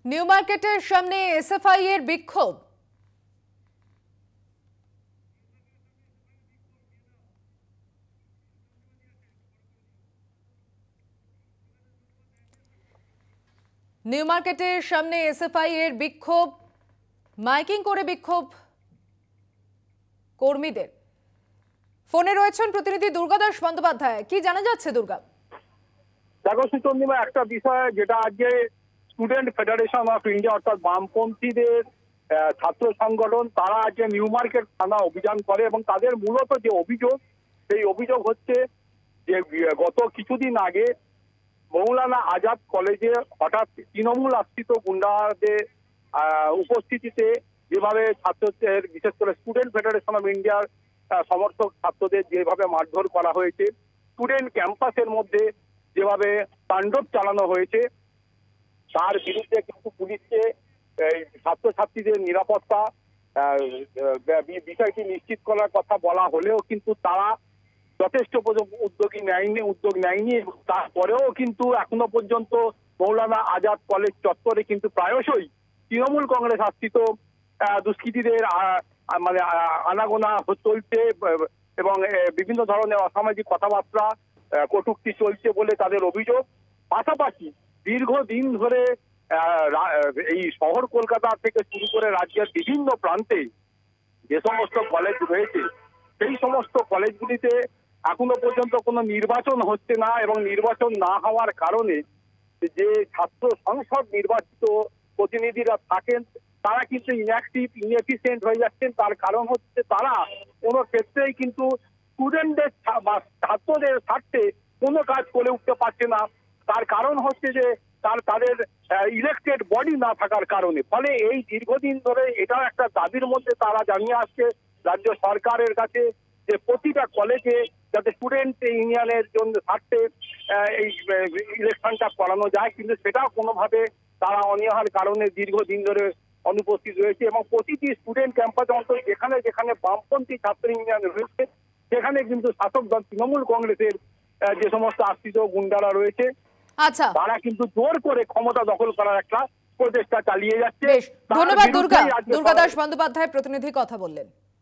New মার্কেটের সামনে এসএফআই-এর বিক্ষোভ। নিউ মার্কেটের সামনে এসএফআই-এর বিক্ষোভ, মাইকিং করে বিক্ষোভ কর্মীদের। ফোনে রয়েছেন প্রতিনিধি দুর্গাদাস বন্দ্যোপাধ্যায়। কি জানা যাচ্ছে দুর্গা? দেখো সুচন্দ্রিমা, একটা বিষয় যেটা আজকে স্টুডেন্ট ফেডারেশন অফ ইন্ডিয়া অর্থাৎ বামপন্থীদের ছাত্র সংগঠন, তারা আজকে নিউ মার্কেট থানা অভিযান করে এবং তাদের মূলত যে অভিযোগ, সেই অভিযোগ হচ্ছে যে গত কিছুদিন আগে মৌলানা আজাদ কলেজে হঠাৎ তৃণমূল আশ্রিত গুন্ডাদের উপস্থিতিতে যেভাবে ছাত্রদের, বিশেষ করে স্টুডেন্ট ফেডারেশন অফ ইন্ডিয়ার সমর্থক ছাত্রদের যেভাবে মারধর করা হয়েছে, স্টুডেন্ট ক্যাম্পাসের মধ্যে যেভাবে তাণ্ডব চালানো হয়েছে, তার বিরুদ্ধে কিন্তু পুলিশকে ছাত্রছাত্রীদের নিরাপত্তা বিষয়টি নিশ্চিত করার কথা বলা হলেও কিন্তু তারা যথেষ্ট উদ্যোগ নেয়নি। তারপরেও কিন্তু এখনো পর্যন্ত মৌলানা আজাদ কলেজ চত্বরে কিন্তু প্রায়শই তৃণমূল কংগ্রেস আশ্রিত দুষ্কৃতীদের মানে আনাগোনা চলছে এবং বিভিন্ন ধরনের অসামাজিক কথাবার্তা কটূক্তি চলছে বলে তাদের অভিযোগ। পাশাপাশি দীর্ঘদিন ধরে এই শহর কলকাতা থেকে শুরু করে রাজ্যের বিভিন্ন প্রান্তে যে সমস্ত কলেজ রয়েছে, সেই সমস্ত কলেজগুলিতে এখনো পর্যন্ত কোনো নির্বাচন হচ্ছে না এবং নির্বাচন না হওয়ার কারণে যে ছাত্র সংসদ নির্বাচিত প্রতিনিধিরা থাকেন তারা কিন্তু ইনঅ্যাক্টিভ, ইনএফিসিয়েন্ট হয়ে যাচ্ছেন। তার কারণ হচ্ছে তারা কোনো ক্ষেত্রেই কিন্তু স্টুডেন্টদের বা ছাত্রদের স্বার্থে কোনো কাজ করে উঠতে পারছে না। তার কারণ হচ্ছে যে তাদের ইলেকটেড বডি না থাকার কারণে। ফলে এই দীর্ঘদিন ধরে এটাও একটা দাবির মধ্যে তারা জানিয়ে আসছে রাজ্য সরকারের কাছে যে প্রতিটা কলেজে যাতে স্টুডেন্ট ইউনিয়নের জন্য স্বার্থে এই ইলেকশনটা করানো যায়, কিন্তু সেটাও কোনোভাবে তারা অনীহার কারণে দীর্ঘদিন ধরে অনুপস্থিত রয়েছে এবং প্রতিটি স্টুডেন্ট ক্যাম্পাস অন্তত যেখানে যেখানে বামপন্থী ছাত্র ইউনিয়ন রয়েছে সেখানে কিন্তু শাসক দল তৃণমূল কংগ্রেসের যে সমস্ত আশ্রিত গুন্ডারা রয়েছে, আচ্ছা, তারা কিন্তু জোর করে ক্ষমতা দখল করার একটা প্রচেষ্টা চালিয়ে যাচ্ছে। ধন্যবাদ দুর্গাদাস বন্দ্যোপাধ্যায়, প্রতিনিধি কথা বললেন।